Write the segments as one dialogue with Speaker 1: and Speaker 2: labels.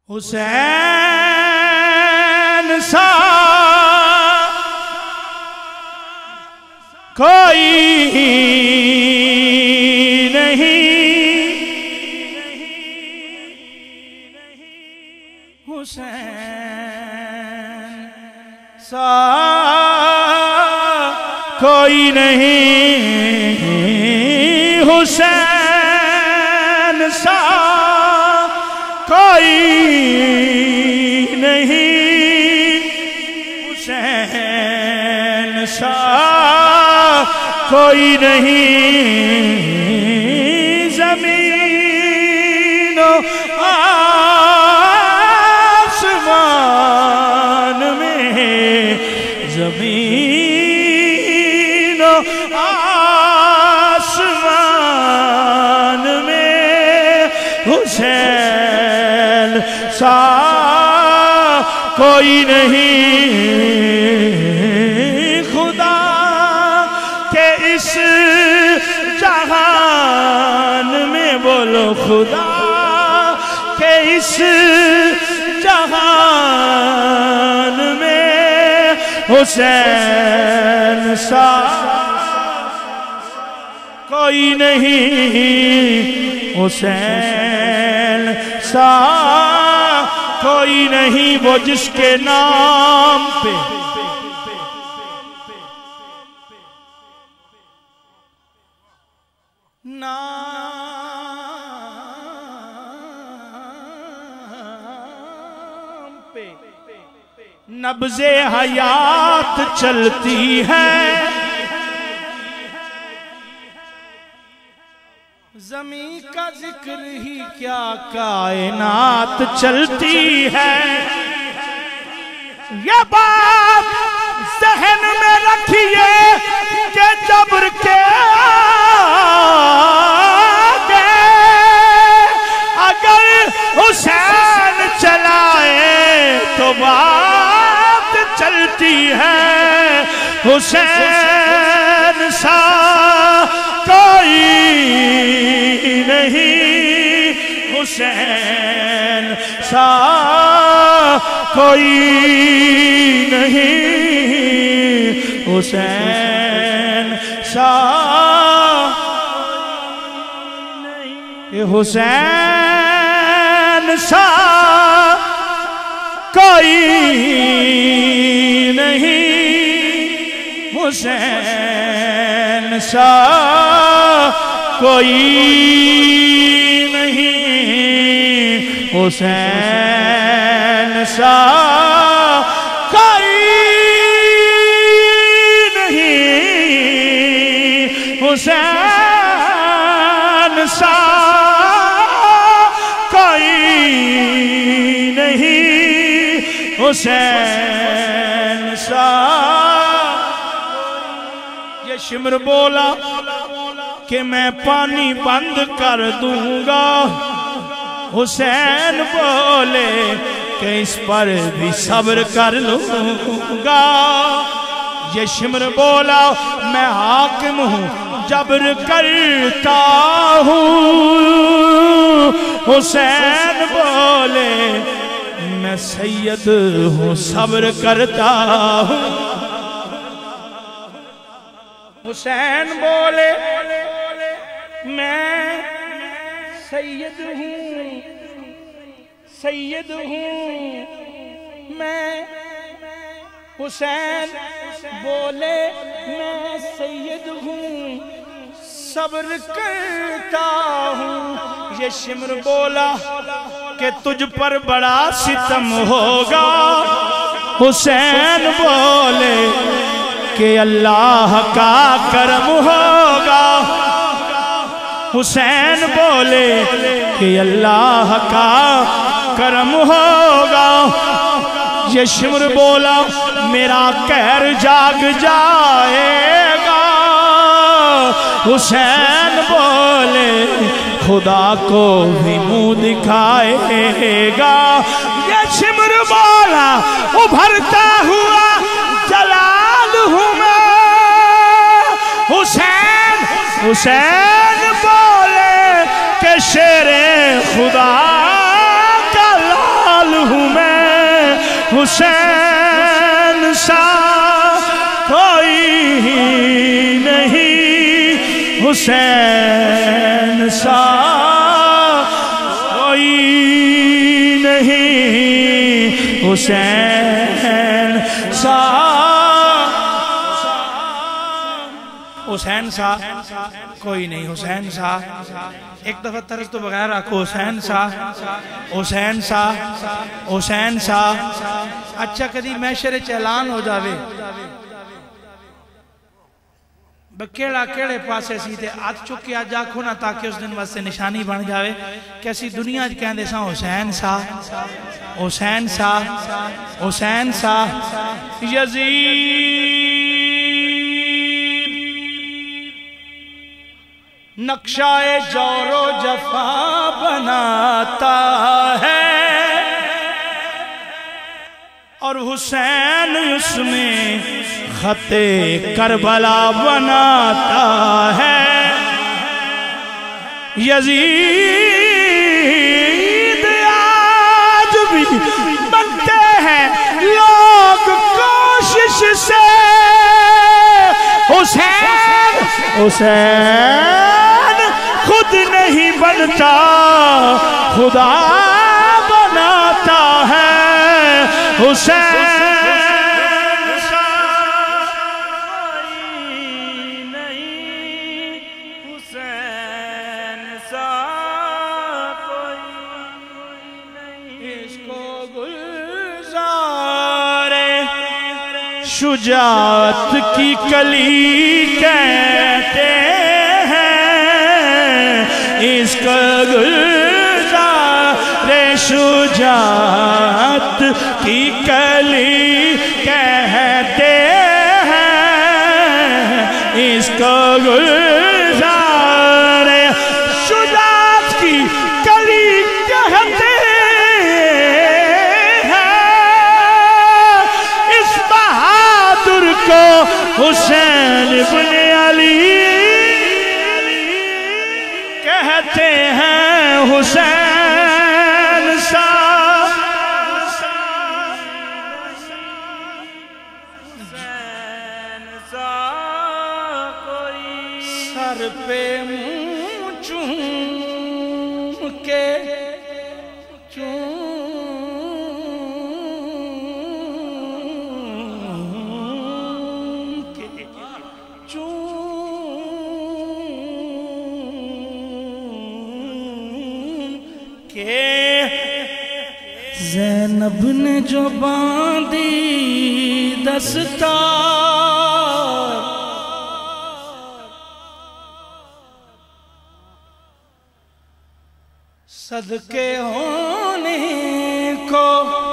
Speaker 1: حسین سا کوئی نہیں، حسین سا کوئی نہیں، حسین سا کوئی نہیں، حسین سا کوئی نہیں، زمین و آسمان میں، زمین و آسمان میں حسین سا کوئی نہیں، خدا کے اس جہان میں، بولو خدا کے اس جہان میں حسین سا کوئی نہیں، حسین سا کوئی نہیں، وہ جس کے نام پہ نبض حیات چلتی ہے، زمین کا ذکر ہی کیا کائنات چلتی ہے، یہ بات ذہن میں رکھیے کہ جبر کے آگے اگر حسین چلائے تو بات چلتی ہے، حسین سا کوئی نہیں، حسین سا کوئی نہیں، حسین سا حسین سا کوئی نہیں، حسین سا کوئی نہیں، حسین سا کوئی نہیں، حسین سا کوئی نہیں، حسین سا یہ شمر بولا کہ میں پانی بند کر دوں گا، حسین بولے کہ اس پر بھی صبر کر لوں گا، یہ شمر بولا میں حاکم ہوں جبر کرتا ہوں، حسین بولے میں سید ہوں صبر کرتا ہوں، حسین بولے میں سید ہوں، سید ہوں میں، حسین بولے میں سید ہوں صبر کرتا ہوں، یہ شمر بولا کہ تجھ پر بڑا ستم ہوگا، حسین بولے کہ اللہ کا کرم ہوگا، حسین بولے کہ اللہ کا کرم ہوگا، یہ شمر بولا میرا قہر جاگ جائے گا، حسین بولے خدا کو بھی منہ دکھائے گا، یہ شمر بولا ابھرتا ہوا جلال ہوں میں، حسین بولے کہ شیر خدا کا لال حسین سا کوئی نہیں، حسین سا کوئی نہیں، حسین سا حسین سا کوئی نہیں، حسین سا ایک دفعہ طرز تو بغیر رکھو، حسین سا حسین سا حسین سا۔ اچھا کدی محشر اعلان ہو جاوے بکیڑا کیڑے پاسے سی تے آت چکے آج آکھو نا تاکہ اس دن واسطے نشانی بن جاوے کیسی دنیا جی کہندے ساں حسین سا حسین سا حسین سا۔ یزید نقشہ جور و جفا بناتا ہے اور حسین اس میں خط کربلا بناتا ہے۔ یزید آج بھی بنتے ہیں لوگ کوشش سے، حسین حسین خود نہیں بنتا، خدا بناتا ہے۔ حسین سا کوئی نہیں، حسین سا کوئی نہیں، اس کو گلزار شجاعت کی کلی کہتے ہیں، اس کو گلزار شجاعت کی کلی کہتے ہیں، اس کو گلزار شجاعت کی کلی کہتے ہیں، اس بہادر کو حسین بن علی کہتے ہیں۔ حسین سا حسین سا کوئی سر پہ منہ چوم کے زینب نے جو باندھی دستار، صدقے ہونے کو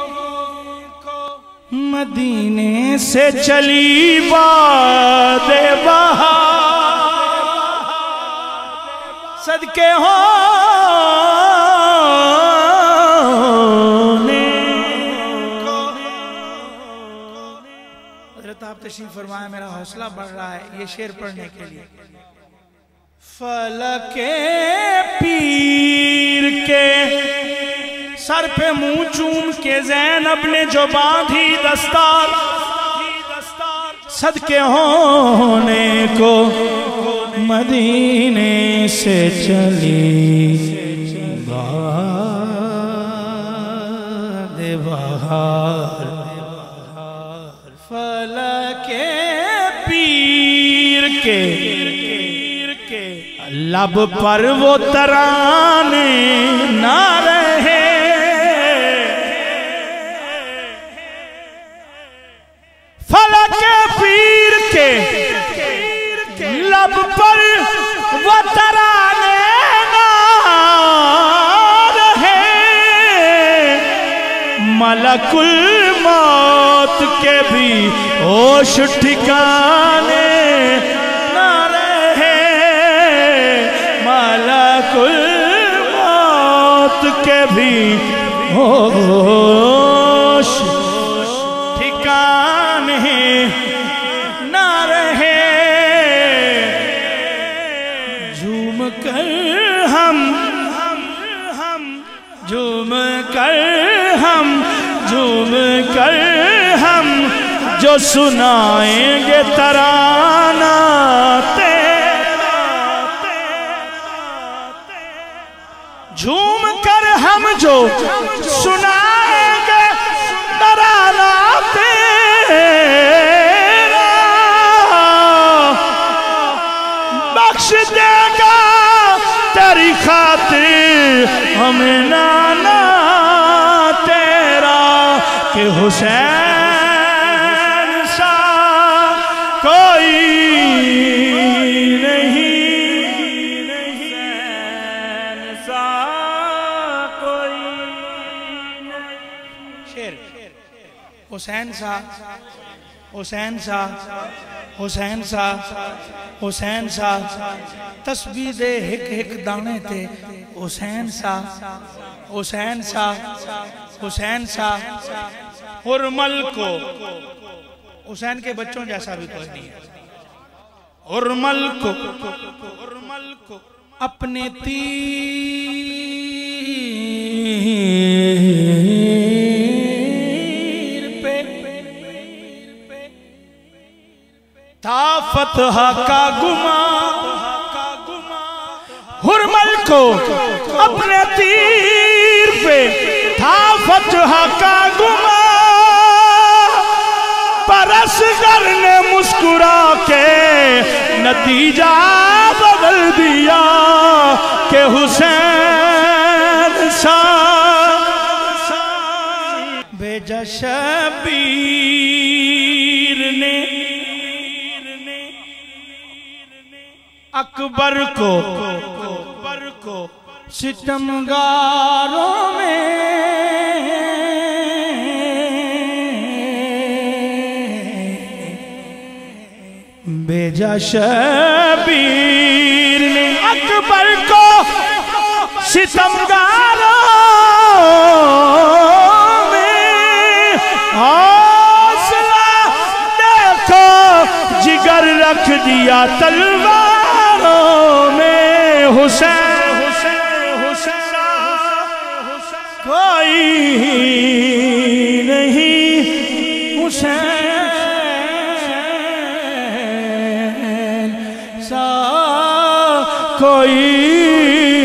Speaker 1: مدینے سے چلی باد بہار، صدقے آپ تشریف فرمائیں، میرا حوصلہ بڑھ رہا ہے یہ شعر پڑھنے کے لیے۔ فلک پیر کے سر پہ منہ چوم کے زینب نے جو باندھی دستار، صدقے ہونے کو مدینے سے چلی باد بہار، فلک پیر کے لب پر وہ ترانے نہ رہے، فلک پیر کے لب پر وہ ترانے نہ رہے، ملک الموت کے بھی ہوش ٹھکانے نہ رہے، ملک الموت کے بھی ہوش ٹھکانے نہ رہے۔ جھوم کر ہم جھوم کر ہم جھوم کر ہم جو سنائیں گے ترانہ تیرا، جھوم کر ہم جو سنائیں گے ترانہ تیرا، بخش دے گا تیری خاطر ہمیں نانا تیرا، کہ حسین سا کوئی نہیں، حسین سا کوئی نہیں. شیر حسین سا، حسین سا، حسین سا، حسین سا، تسبیح دے ہک ہک دانے تے حسین سا، حسین سا، حسین سا. حرمل کو حسین کے بچوں جیسا بھی کوئی نہیں ہے. حرمل کو اپنے تیر پہ تھا فتح کا گمان، حرمل کو اپنے تیر پہ تھا فتح کا گمان، پر اصغر نے مسکرا کے نتیجہ بدل دیا، کہ حسین سا بھیجا شبیر نے اکبر کو ستمگاروں میں، بھیجا شبیر نے اکبر کو ستمگاروں میں، حوصلہ دیکھو جگر رکھ دیا تلواروں میں، حسین کوئی نہیں، حسین سا کوئی